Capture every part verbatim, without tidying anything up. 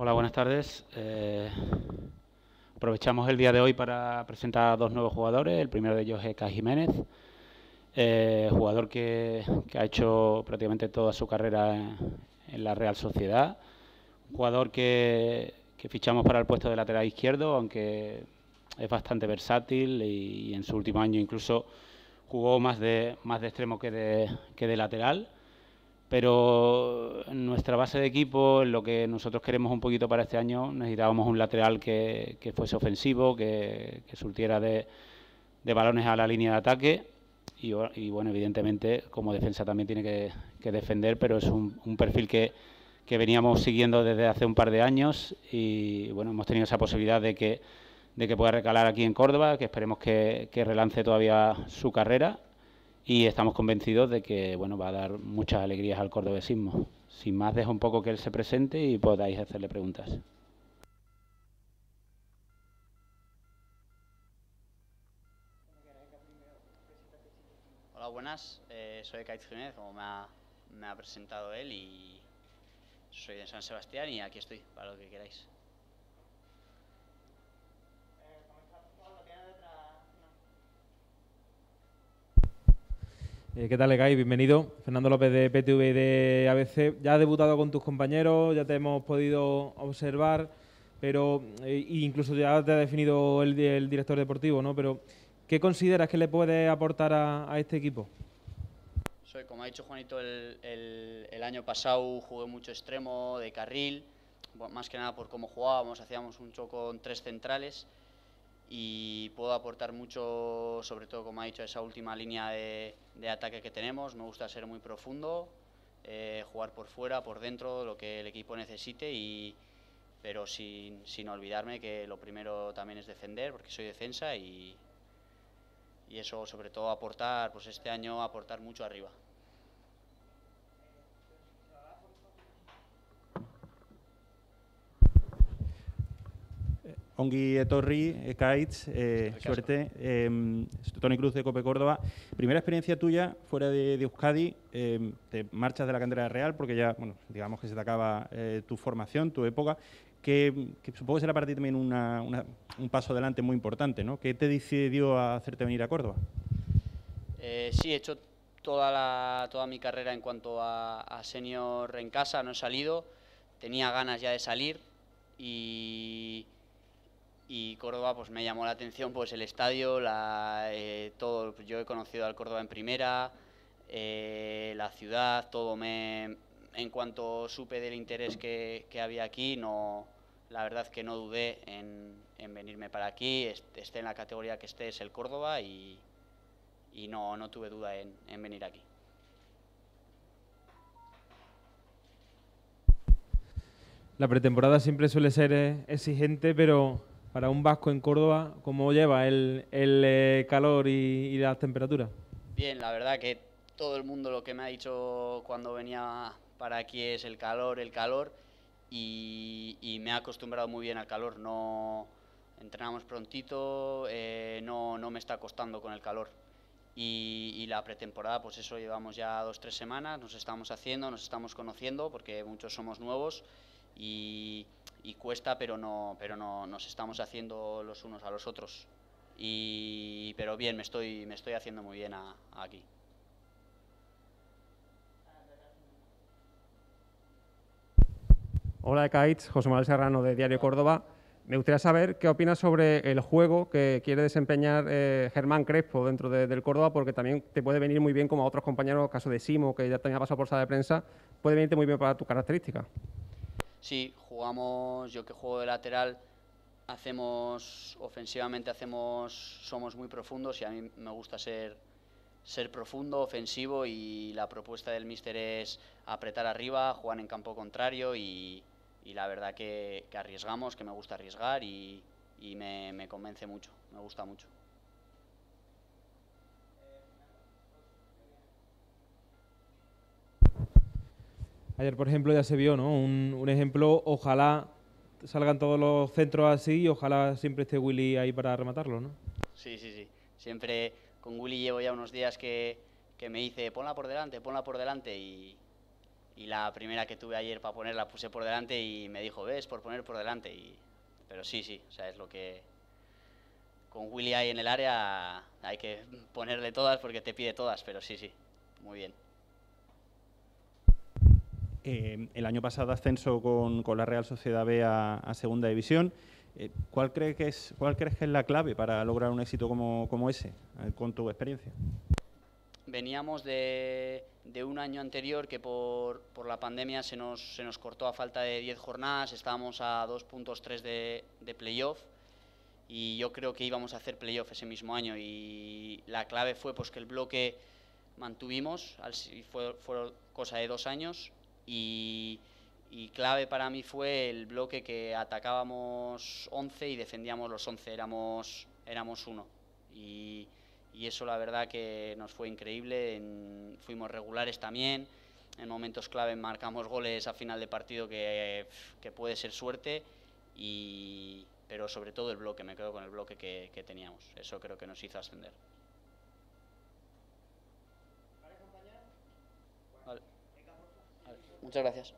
Hola, buenas tardes. Eh, aprovechamos el día de hoy para presentar a dos nuevos jugadores. El primero de ellos es Kai Jiménez, eh, jugador que, que ha hecho prácticamente toda su carrera en, en la Real Sociedad. Un jugador que, que fichamos para el puesto de lateral izquierdo, aunque es bastante versátil y, y en su último año incluso jugó más de, más de extremo que de, que de lateral. Pero en nuestra base de equipo, en lo que nosotros queremos un poquito para este año, necesitábamos un lateral que, que fuese ofensivo, que, que surtiera de, de balones a la línea de ataque y, y bueno, evidentemente como defensa también tiene que, que defender, pero es un, un perfil que, que veníamos siguiendo desde hace un par de años y bueno, hemos tenido esa posibilidad de que, de que pueda recalar aquí en Córdoba, que esperemos que, que relance todavía su carrera. Y estamos convencidos de que bueno, va a dar muchas alegrías al cordobesismo. Sin más, dejo un poco que él se presente y podáis hacerle preguntas. Hola, buenas. Eh, soy Kai Jiménez, como me ha, me ha presentado él, y soy de San Sebastián y aquí estoy, para lo que queráis. Eh, ¿Qué tal, Kai? Bienvenido. Fernando López de P T V y de A B C. Ya has debutado con tus compañeros, ya te hemos podido observar, pero eh, incluso ya te ha definido el, el director deportivo, ¿no? Pero, ¿qué consideras que le puede aportar a, a este equipo? Soy, como ha dicho Juanito, el, el, el año pasado jugué mucho extremo, de carril, bueno, más que nada por cómo jugábamos, hacíamos un choque con tres centrales y puedo aportar mucho, sobre todo, como ha dicho, esa última línea de, de ataque que tenemos. Me gusta ser muy profundo, eh, jugar por fuera, por dentro, lo que el equipo necesite, y, pero sin, sin olvidarme que lo primero también es defender, porque soy defensa, y, y eso, sobre todo, aportar, pues este año aportar mucho arriba. Ongi etorri, Ekaitz, eh, suerte. Eh, Toni Cruz de Cope Córdoba. Primera experiencia tuya fuera de, de Euskadi, eh, te marchas de la cantera real porque ya, bueno, digamos que se te acaba eh, tu formación, tu época, que, que supongo que será para ti también una, una, un paso adelante muy importante, ¿no? ¿Qué te decidió a hacerte venir a Córdoba? Eh, sí, he hecho toda, la, toda mi carrera en cuanto a, a senior en casa, no he salido, tenía ganas ya de salir y... y Córdoba pues me llamó la atención, pues el estadio, la, eh, todo. Yo he conocido al Córdoba en primera, eh, la ciudad, todo. Me, en cuanto supe del interés que, que había aquí, no, la verdad que no dudé en, en venirme para aquí. Esté en la categoría que esté, es el Córdoba, y, y no, no tuve duda en, en venir aquí. La pretemporada siempre suele ser eh, exigente, pero para un vasco en Córdoba, ¿cómo lleva el, el eh, calor y, y las temperaturas? Bien, la verdad que todo el mundo lo que me ha dicho cuando venía para aquí es el calor, el calor, y, y me he acostumbrado muy bien al calor. No entrenamos prontito, eh, no, no me está costando con el calor. Y, y la pretemporada, pues eso, llevamos ya dos, tres semanas, nos estamos haciendo, nos estamos conociendo, porque muchos somos nuevos y, y cuesta, pero no, pero no nos estamos haciendo los unos a los otros. Y, pero bien, me estoy, me estoy haciendo muy bien a, a aquí. Hola, Ekaitz, José Manuel Serrano de Diario Córdoba. Me gustaría saber qué opinas sobre el juego que quiere desempeñar eh, Germán Crespo dentro de, del Córdoba, porque también te puede venir muy bien, como a otros compañeros, caso de Simo, que ya tenía pasado por sala de prensa, puede venirte muy bien para tus características. Sí, jugamos, yo que juego de lateral, hacemos, ofensivamente hacemos, somos muy profundos, y a mí me gusta ser, ser profundo, ofensivo, y la propuesta del míster es apretar arriba, jugar en campo contrario, y, y la verdad que, que arriesgamos, que me gusta arriesgar, y, y me, me convence mucho, me gusta mucho. Ayer, por ejemplo, ya se vio, ¿no? Un, un ejemplo, ojalá salgan todos los centros así y ojalá siempre esté Willy ahí para rematarlo, ¿no? Sí, sí, sí. Siempre con Willy llevo ya unos días que, que me dice ponla por delante, ponla por delante, y, y la primera que tuve ayer para poner la puse por delante y me dijo, ves, por poner por delante. Y, pero sí, sí, o sea, es lo que... Con Willy ahí en el área hay que ponerle todas porque te pide todas, pero sí, sí, muy bien. Eh, el año pasado ascenso con, con la Real Sociedad B a, a Segunda División. Eh, ¿cuál, cree que es, ¿Cuál crees que es la clave para lograr un éxito como, como ese, eh, con tu experiencia? Veníamos de, de un año anterior que por, por la pandemia se nos, se nos cortó a falta de diez jornadas, estábamos a dos puntos tres de, de playoff y yo creo que íbamos a hacer playoff ese mismo año y la clave fue pues que el bloque mantuvimos, fue, fue cosa de dos años y, y clave para mí fue el bloque que atacábamos once y defendíamos los once, éramos, éramos uno y, y eso la verdad que nos fue increíble, en, fuimos regulares también, en momentos clave marcamos goles a final de partido que, que puede ser suerte, y, pero sobre todo el bloque, me quedo con el bloque que, que teníamos, eso creo que nos hizo ascender. Vale. Vale. Muchas gracias.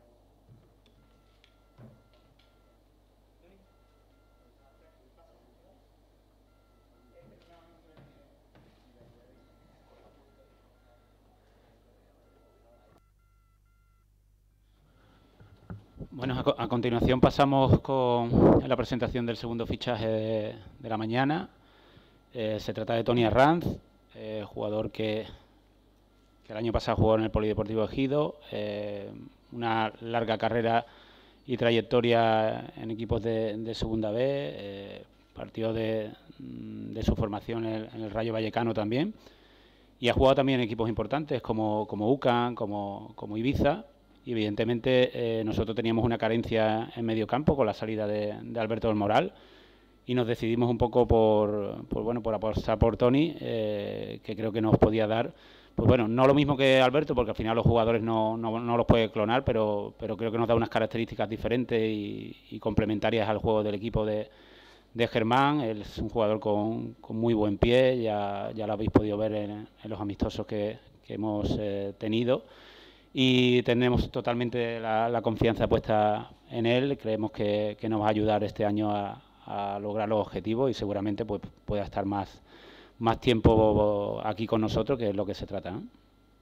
Bueno, a, co a continuación pasamos con la presentación del segundo fichaje de, de la mañana. Eh, se trata de Tony Arranz, eh, jugador que, que el año pasado jugó en el Polideportivo Ejido, eh, una larga carrera y trayectoria en equipos de, de Segunda B, eh, partió de, de su formación en el, en el Rayo Vallecano también, y ha jugado también en equipos importantes como, como U C A N, como, como Ibiza. Y evidentemente eh, nosotros teníamos una carencia en medio campo con la salida de, de Alberto del Moral y nos decidimos un poco por, por bueno por apostar por Tony, eh, que creo que nos podía dar, pues bueno, no lo mismo que Alberto, porque al final los jugadores no, no, no los puede clonar, pero, pero creo que nos da unas características diferentes y, y complementarias al juego del equipo de, de Germán. Él es un jugador con, con muy buen pie, ya, ya lo habéis podido ver en, en los amistosos que, que hemos eh, tenido. Y tenemos totalmente la, la confianza puesta en él, creemos que, que nos va a ayudar este año a, a lograr los objetivos y seguramente pues, pueda estar más, más tiempo aquí con nosotros, que es lo que se trata, ¿no?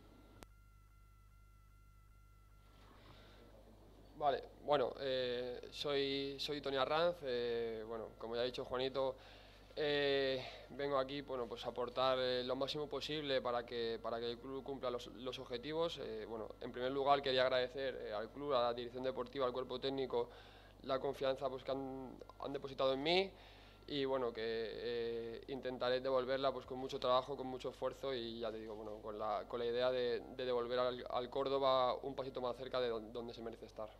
Vale, bueno, eh, soy, soy Tony Arranz, eh, bueno, como ya ha dicho Juanito, Eh, vengo aquí, bueno, pues a aportar eh, lo máximo posible para que, para que el club cumpla los, los objetivos. Eh, bueno, en primer lugar quería agradecer eh, al club, a la dirección deportiva, al cuerpo técnico, la confianza pues, que han, han depositado en mí y bueno, que eh, intentaré devolverla pues, con mucho trabajo, con mucho esfuerzo y ya te digo, bueno, con la, con la idea de, de devolver al, al Córdoba un pasito más cerca de donde, donde se merece estar.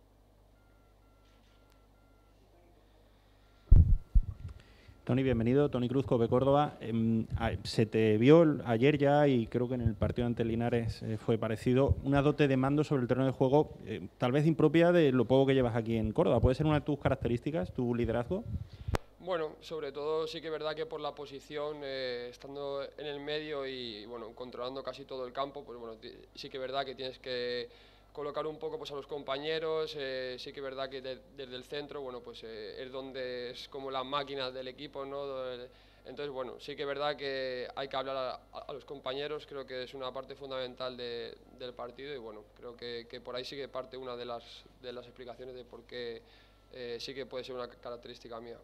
Tony, bienvenido. Tony Cruz, Cope Córdoba. Eh, se te vio ayer ya, y creo que en el partido ante Linares eh, fue parecido, una dote de mando sobre el terreno de juego, eh, tal vez impropia de lo poco que llevas aquí en Córdoba. ¿Puede ser una de tus características, tu liderazgo? Bueno, sobre todo sí que es verdad que por la posición, eh, estando en el medio y bueno, controlando casi todo el campo, pues bueno, sí que es verdad que tienes que colocar un poco pues, a los compañeros, eh, sí que es verdad que de, desde el centro, bueno, pues eh, es donde es como la máquina del equipo, ¿no? Entonces, bueno, sí que es verdad que hay que hablar a, a los compañeros, creo que es una parte fundamental de, del partido y bueno, creo que, que por ahí sí que parte una de las, de las explicaciones de por qué eh, sí que puede ser una característica mía.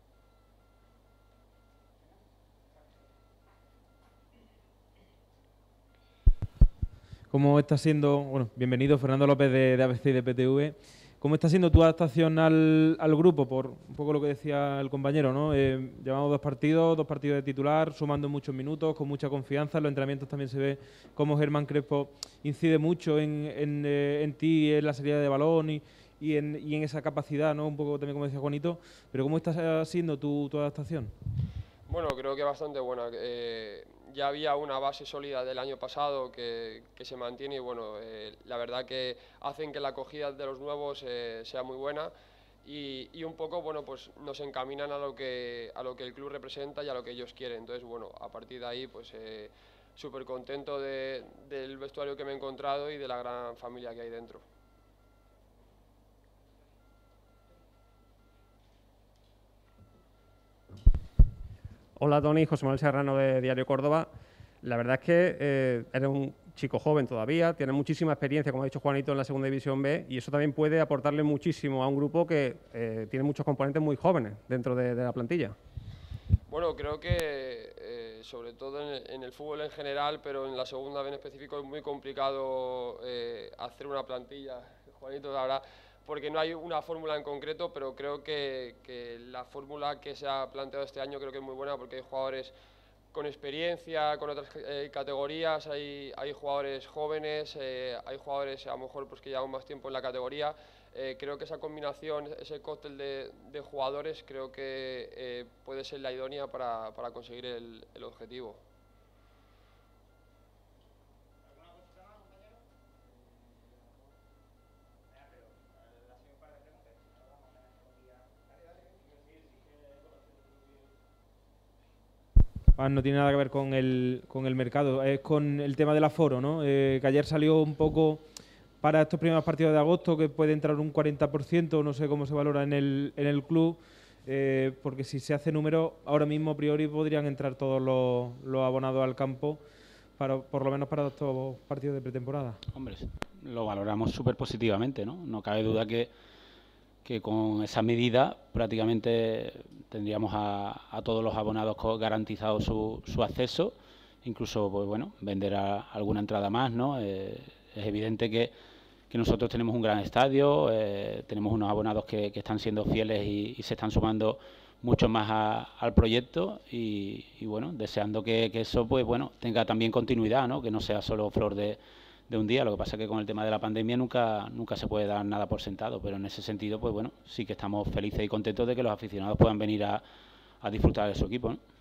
¿Cómo está siendo, bueno, bienvenido Fernando López de, de A B C y de P T V, cómo está siendo tu adaptación al, al grupo, por un poco lo que decía el compañero, ¿no? Eh, llevamos dos partidos, dos partidos de titular, sumando muchos minutos, con mucha confianza, en los entrenamientos también se ve cómo Germán Crespo incide mucho en, en, eh, en ti, en la salida de balón y, y, en, y en esa capacidad, ¿no? Un poco también como decía Juanito, pero ¿cómo está siendo tu, tu adaptación? Bueno, creo que bastante buena. Eh, ya había una base sólida del año pasado que, que se mantiene y bueno, eh, la verdad que hacen que la acogida de los nuevos eh, sea muy buena y, y un poco, bueno, pues nos encaminan a lo que a lo que el club representa y a lo que ellos quieren. Entonces, bueno, a partir de ahí, pues eh, súper contento de, del vestuario que me he encontrado y de la gran familia que hay dentro. Hola Tony, José Manuel Serrano de Diario Córdoba. La verdad es que eh, eres un chico joven todavía, tienes muchísima experiencia, como ha dicho Juanito, en la Segunda División B, y eso también puede aportarle muchísimo a un grupo que eh, tiene muchos componentes muy jóvenes dentro de, de la plantilla. Bueno, creo que eh, sobre todo en el, en el fútbol en general, pero en la Segunda B en específico es muy complicado eh, hacer una plantilla, Juanito, la verdad, porque no hay una fórmula en concreto, pero creo que, que la fórmula que se ha planteado este año creo que es muy buena, porque hay jugadores con experiencia, con otras eh, categorías, hay, hay jugadores jóvenes, eh, hay jugadores a lo mejor pues, que llevan más tiempo en la categoría. Eh, creo que esa combinación, ese cóctel de, de jugadores, creo que eh, puede ser la idónea para, para conseguir el, el objetivo. Ah, no tiene nada que ver con el, con el mercado, es con el tema del aforo, ¿no? Eh, que ayer salió un poco para estos primeros partidos de agosto, que puede entrar un cuarenta por ciento, no sé cómo se valora en el, en el club, eh, porque si se hace número, ahora mismo a priori podrían entrar todos los, los abonados al campo, para, por lo menos para estos partidos de pretemporada. Hombre, lo valoramos súper positivamente, ¿no? No cabe duda que, que con esa medida prácticamente tendríamos a, a todos los abonados garantizado su, su acceso, incluso, pues bueno, vender a, alguna entrada más, ¿no? Eh, es evidente que, que nosotros tenemos un gran estadio, eh, tenemos unos abonados que, que están siendo fieles y, y se están sumando mucho más a, al proyecto y, y bueno, deseando que, que eso, pues bueno, tenga también continuidad, ¿no? Que no sea solo flor de de un día. Lo que pasa es que con el tema de la pandemia nunca, nunca se puede dar nada por sentado, pero en ese sentido, pues bueno, sí que estamos felices y contentos de que los aficionados puedan venir a, a disfrutar de su equipo, ¿no?